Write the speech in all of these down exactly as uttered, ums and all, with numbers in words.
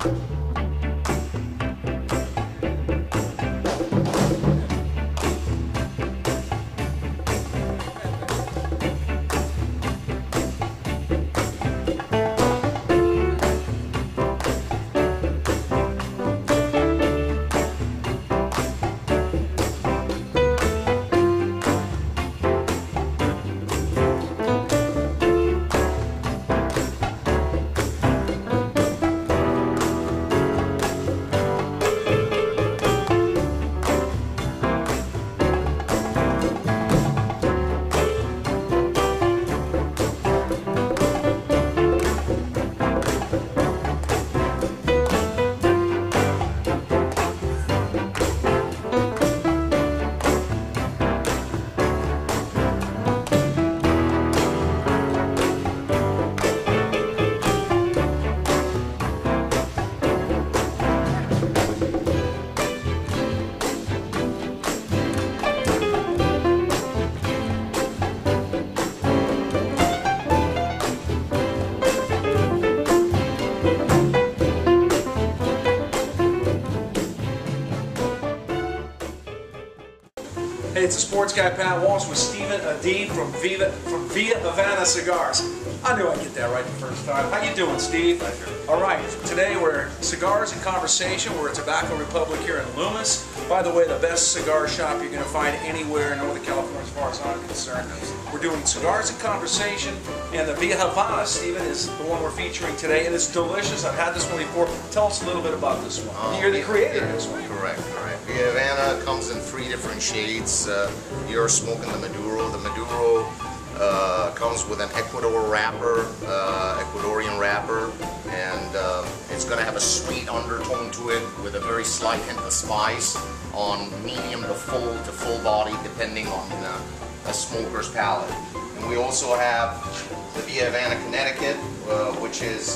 Hey, it's the sports guy Pat Walsh with Stephen Adib from Viva from Via Havana Cigars. I knew I'd get that right the first time. How you doing, Steve? Pleasure. All right, today we're Cigars and Conversation. We're at Tobacco Republic here in Loomis. By the way, the best cigar shop you're going to find anywhere in Northern California as far as I'm concerned. We're doing Cigars and Conversation, and the Via Havana, Stephen, is the one we're featuring today, and it's delicious. I've had this one before. Tell us a little bit about this one. Um, You're the creator of this one. Correct, correct. Via Havana comes in three different shades. Uh, you're smoking the Maduro. The Maduro uh, comes with an Ecuador wrapper, uh, Ecuadorian wrapper, and uh, it's going to have a sweet undertone to it with a very slight hint of spice on medium to full to full body, depending on uh, a smoker's palate. And we also have the Via Havana Connecticut, uh, which is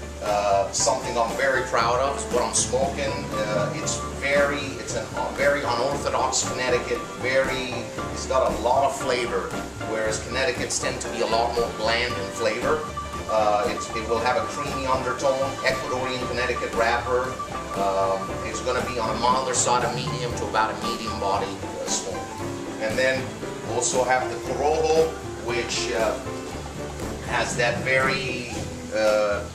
Uh, something I'm very proud of. It's what I'm smoking. Uh, it's very, it's a uh, very unorthodox Connecticut. Very, it's got a lot of flavor, whereas Connecticut's tend to be a lot more bland in flavor. Uh, it's, it will have a creamy undertone. Ecuadorian Connecticut wrapper. Um, it's going to be on a milder side of medium to about a medium body uh, smoke. And then also have the Corojo, which uh, has that very uh,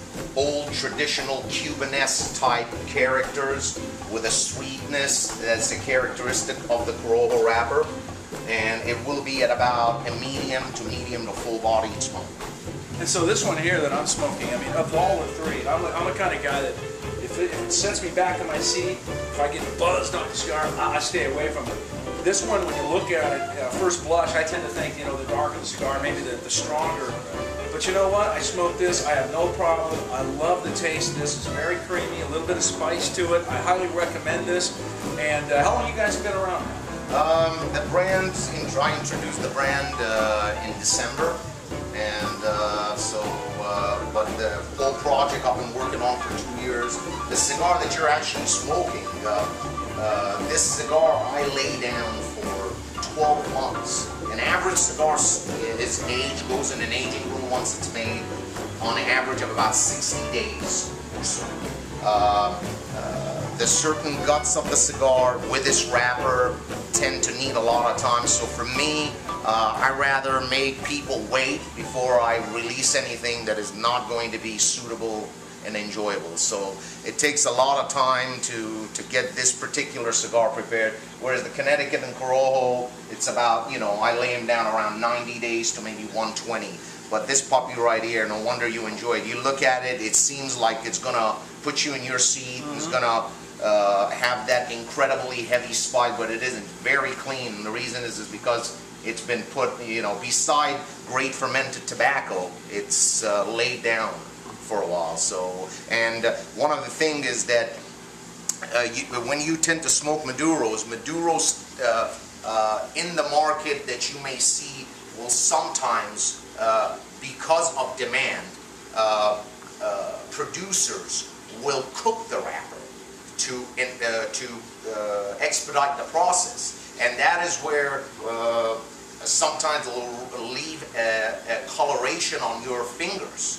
old traditional Cubanesque type characters with a sweetness that's a characteristic of the Corojo wrapper, and it will be at about a medium to medium to full bodied smoke. And so this one here that I'm smoking, I mean, of all the three, I'm, I'm the kind of guy that if it, if it sets me back in my seat, if I get buzzed off the cigar, I, I stay away from it. This one, when you look at it, uh, first blush, I tend to think, you know, the darker the cigar, maybe the, the stronger. But you know what? I smoke this. I have no problem. I love the taste of this. It's very creamy, a little bit of spice to it. I highly recommend this. And uh, how long you guys have been around? Um, the brand, I introduced the brand uh, in December. And uh, so, uh, but the whole project I've been working on for two years. The cigar that you're actually smoking, uh, uh, this cigar I lay down for twelve months. An average cigar, its age goes in an aging room once it's made on an average of about sixty days or so. Uh, uh, the certain guts of the cigar with this wrapper tend to need a lot of time. So for me, uh, I rather make people wait before I release anything that is not going to be suitable and enjoyable. So it takes a lot of time to to get this particular cigar prepared, whereas the Connecticut and Corojo, it's about, you know, I lay them down around ninety days to maybe one twenty. But this puppy right here, no wonder you enjoy it. You look at it, it seems like it's gonna put you in your seat. Mm-hmm. It's gonna uh, have that incredibly heavy spice, but it isn't. Very clean, and the reason is is because it's been put, you know, beside great fermented tobacco, it's uh, laid down for a while. So, and uh, one of the things is that uh, you, when you tend to smoke Maduros, Maduros uh, uh, in the market that you may see will sometimes, uh, because of demand, uh, uh, producers will cook the wrapper to in, uh, to uh, expedite the process, and that is where uh, sometimes it will leave a, a coloration on your fingers.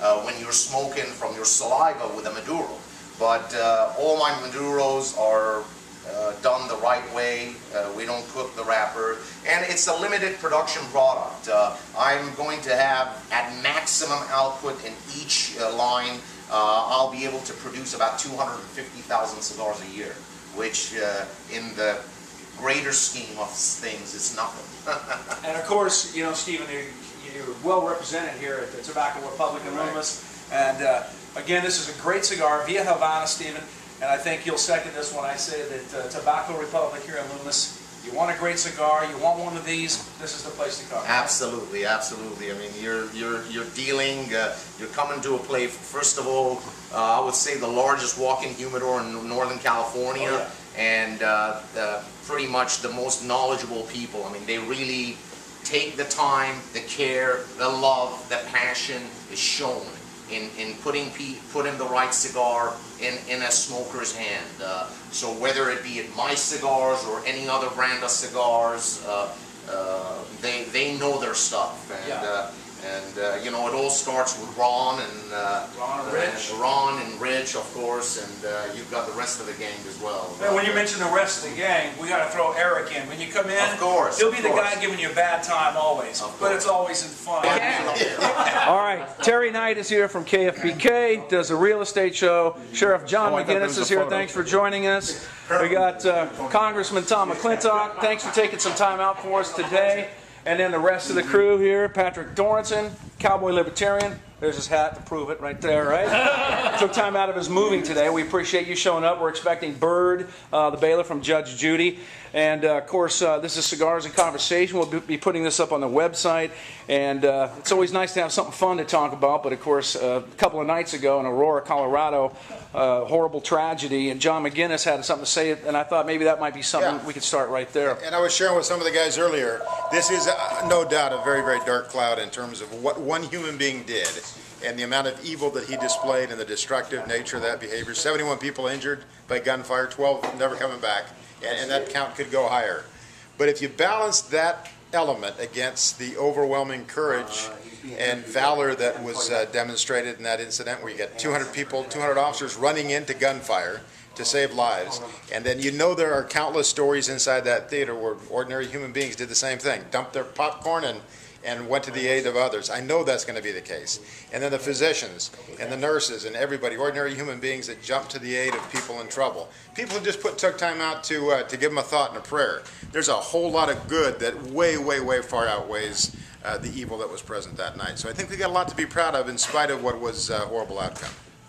uh, when you're smoking from your saliva with a Maduro. But uh, all my Maduros are uh, done the right way. Uh, we don't cook the wrapper, and it's a limited production product. Uh, I'm going to have at maximum output in each uh, line. Uh, I'll be able to produce about two hundred fifty thousand cigars a year, which uh, in the greater scheme of things is nothing. And of course, you know, Stephen, you're, you're well represented here at the Tobacco Republic in Loomis. And uh, again, this is a great cigar, Via Havana, Stephen. And I think you'll second this when I say that uh, Tobacco Republic here in Loomis, you want a great cigar, you want one of these, this is the place to come. Absolutely, absolutely. I mean, you're you're you're dealing, uh, you're coming to a place. First of all, uh, I would say the largest walk-in humidor in Northern California, oh, yeah. and uh, uh, pretty much the most knowledgeable people. I mean, they really take the time, the care, the love, the passion is shown in in putting pe putting the right cigar in in a smoker's hand. Uh, so whether it be at my cigars or any other brand of cigars, uh, uh, they they know their stuff, and yeah. uh, and uh, you know, it all starts with Ron and uh, Ron and Rich, uh, Ron and Rich, of course, and uh, you've got the rest of the gang as well. And when you mention the rest of the gang, we got to throw Eric in. When you come in, of course, he'll be of the course. guy giving you a bad time always, Of but course. it's always in fun. Yeah. All right, Terry Knight is here from K F B K, does a real estate show. Sheriff John Oh, I thought there McGinness was a is here. photo. Thanks for joining us. We got uh, Congressman Tom McClintock. Thanks for taking some time out for us today. And then the rest of the crew here, Patrick Dorinson, Cowboy Libertarian. There's his hat to prove it right there, right? Took time out of his moving today. We appreciate you showing up. We're expecting Byrd, uh, the bailiff from Judge Judy. And, uh, of course, uh, this is Cigars Conversation. We'll be putting this up on the website. And uh, it's always nice to have something fun to talk about. But, of course, uh, a couple of nights ago in Aurora, Colorado, uh, horrible tragedy. And John McGinness had something to say. And I thought maybe that might be something Yeah. we could start right there. And I was sharing with some of the guys earlier, this is uh, no doubt a very, very dark cloud in terms of what one human being did and the amount of evil that he displayed and the destructive nature of that behavior. seventy-one people injured by gunfire, twelve never coming back, and, and that count could go higher. But if you balance that element against the overwhelming courage and valor that was uh, demonstrated in that incident, where you got two hundred people, two hundred officers running into gunfire to save lives, and then you know there are countless stories inside that theater where ordinary human beings did the same thing, dumped their popcorn and and went to the aid of others. I know that's going to be the case. And then the physicians and the nurses and everybody, ordinary human beings that jump to the aid of people in trouble. People who just put took time out to uh, to give them a thought and a prayer. There's a whole lot of good that way, way, way far outweighs uh, the evil that was present that night. So I think we got a lot to be proud of in spite of what was a horrible outcome.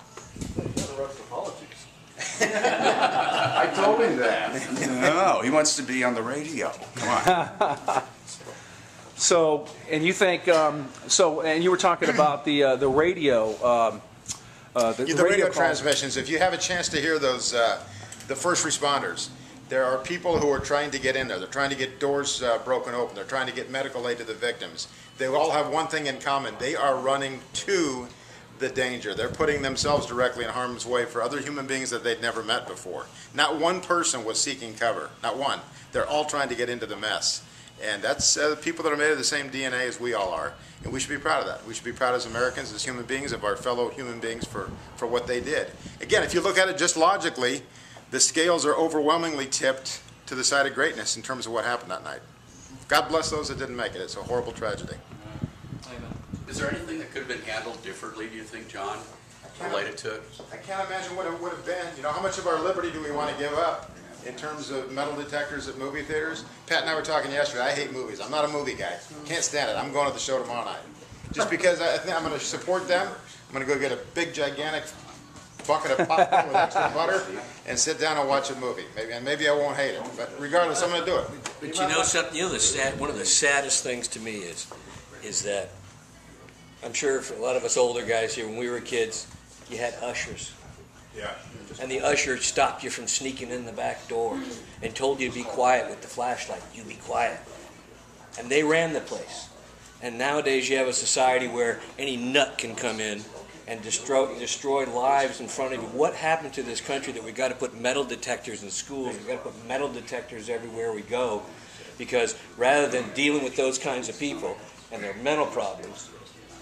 I told him that. No, he wants to be on the radio. Come on. So, and you think, um, so, and you were talking about the uh, the radio, um, uh, the, The, the radio, calls. transmissions, if you have a chance to hear those, uh, the first responders, there are people who are trying to get in there. They're trying to get doors uh, broken open. They're trying to get medical aid to the victims. They all have one thing in common. They are running to the danger. They're putting themselves directly in harm's way for other human beings that they'd never met before. Not one person was seeking cover. Not one. They're all trying to get into the mess. And that's uh, people that are made of the same D N A as we all are. And we should be proud of that. We should be proud as Americans, as human beings, of our fellow human beings for, for what they did. Again, if you look at it just logically, the scales are overwhelmingly tipped to the side of greatness in terms of what happened that night. God bless those that didn't make it. It's a horrible tragedy. Is there anything that could have been handled differently, do you think, John, related to it? I can't imagine what it would have been. You know, how much of our liberty do we want to give up in terms of metal detectors at movie theaters? Pat and I were talking yesterday. I hate movies. I'm not a movie guy. Can't stand it. I'm going to the show tomorrow night. Just because I think I'm going to support them, I'm going to go get a big, gigantic bucket of popcorn with extra butter and sit down and watch a movie. Maybe, and maybe I won't hate it. But regardless, I'm going to do it. But you know something? You know the sad, one of the saddest things to me is, is that I'm sure for a lot of us older guys here, when we were kids, you had ushers. Yeah. And the usher stopped you from sneaking in the back door and told you to be quiet with the flashlight. You be quiet. And they ran the place. And nowadays you have a society where any nut can come in and destroy, destroy lives in front of you. What happened to this country that we've got to put metal detectors in schools? We've got to put metal detectors everywhere we go, because rather than dealing with those kinds of people and their mental problems,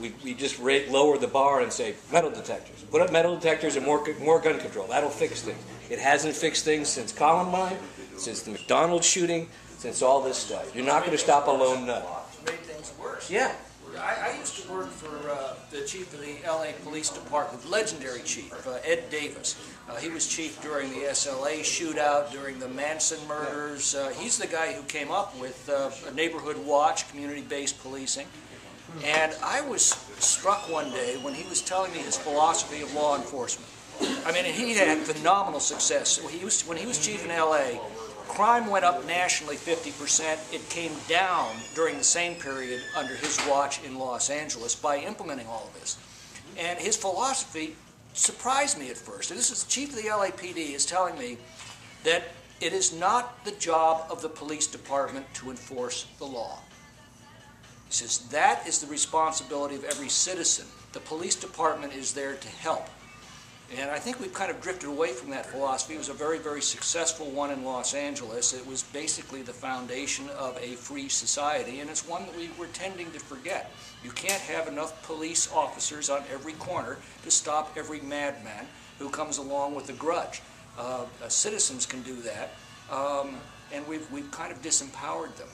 We, we just rate, lower the bar and say metal detectors. Put up metal detectors and more, more gun control. That'll fix things. It hasn't fixed things since Columbine, since the McDonald's shooting, since all this stuff. You're not going to stop a lone nut. Made things worse. Yeah. I, I used to work for uh, the chief of the L A Police Department, legendary chief, uh, Ed Davis. Uh, he was chief during the S L A shootout, during the Manson murders. Uh, he's the guy who came up with uh, a neighborhood watch, community-based policing. And I was struck one day when he was telling me his philosophy of law enforcement. I mean, he had phenomenal success. He was, when he was chief in L A, crime went up nationally fifty percent. It came down during the same period under his watch in Los Angeles by implementing all of this. And his philosophy surprised me at first. And this is the chief of the L A P D is telling me that it is not the job of the police department to enforce the law. He says that is the responsibility of every citizen. The police department is there to help. And I think we've kind of drifted away from that philosophy. It was a very, very successful one in Los Angeles. It was basically the foundation of a free society, and it's one that we were tending to forget. You can't have enough police officers on every corner to stop every madman who comes along with a grudge. Uh, uh, citizens can do that, um, and we've, we've kind of disempowered them.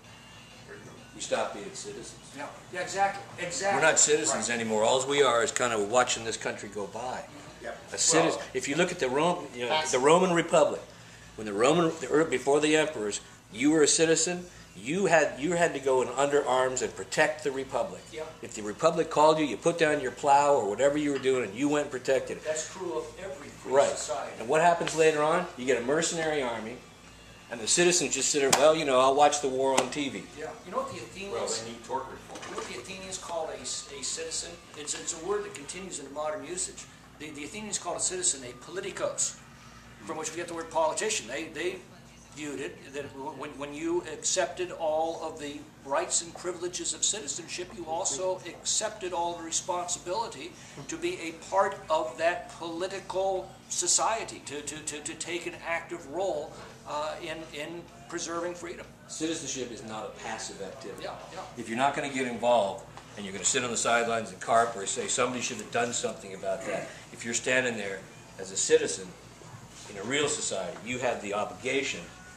We stop being citizens. Yeah, yeah, exactly, exactly. We're not citizens right. anymore. All we are is kind of watching this country go by. Yep. A citizen. Well, if you look at the Rome, you know, the Roman Republic, when the Roman, the, before the emperors, you were a citizen. You had you had to go in under arms and protect the republic. Yep. If the republic called you, you put down your plow or whatever you were doing, and you went and protected it. That's true of every free right. society. And what happens later on? You get a mercenary army, and the citizens just sit there. Well, you know, I'll watch the war on T V. Yeah. You know what the Athenians? Well, they need tort reform. You know what the Athenians called a, a citizen? It's, it's a word that continues in modern usage. The, the Athenians called a citizen a politikos, from which we get the word politician. They, they viewed it that when, when you accepted all of the rights and privileges of citizenship, you also accepted all the responsibility to be a part of that political society, to, to, to, to take an active role uh, in, in preserving freedom. Citizenship is not a passive activity. Yeah, yeah. If you're not going to get involved, and you're going to sit on the sidelines and carp or say somebody should have done something about that. If you're standing there as a citizen in a real society, you have the obligation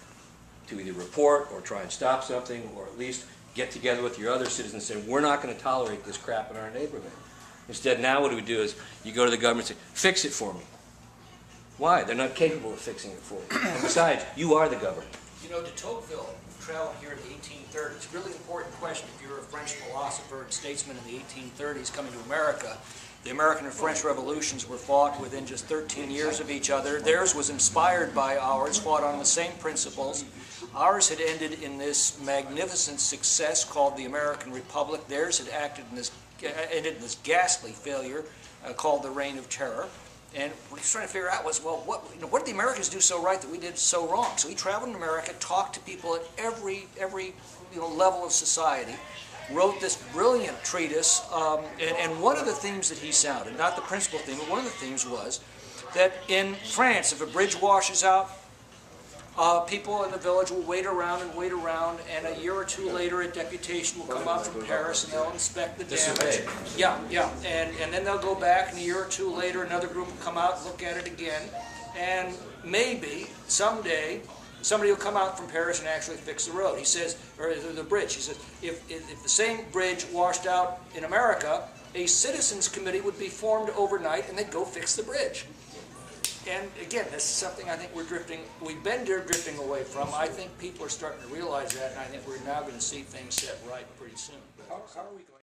to either report or try and stop something, or at least get together with your other citizens and say, we're not going to tolerate this crap in our neighborhood. Instead, now what do we do is you go to the government and say, fix it for me. Why? They're not capable of fixing it for you. And besides, you are the government. You know, de Tocqueville traveled here in the eighteen thirties. It's a really important question if you're a French philosopher and statesman in the eighteen thirties coming to America. The American and French revolutions were fought within just thirteen years of each other. Theirs was inspired by ours, fought on the same principles. Ours had ended in this magnificent success called the American Republic. Theirs had acted in this, ended in this ghastly failure uh, called the Reign of Terror. And what he's trying to figure out was, well, what, you know, what did the Americans do so right that we did so wrong? So he traveled in America, talked to people at every every you know level of society, wrote this brilliant treatise. Um, and, and one of the themes that he sounded, not the principal theme, but one of the themes was that in France, if a bridge washes out, Uh, people in the village will wait around and wait around, and a year or two later a deputation will come out from Paris and they'll inspect the damage. Yeah, yeah, and, and then they'll go back, and a year or two later another group will come out and look at it again, and maybe someday somebody will come out from Paris and actually fix the road. He says, or the bridge, he says, if, if, if the same bridge washed out in America, a citizens committee would be formed overnight and they'd go fix the bridge. And again, this is something I think we're drifting, we've been drifting away from. I think people are starting to realize that, and I think we're now going to see things set right pretty soon. How, how are we going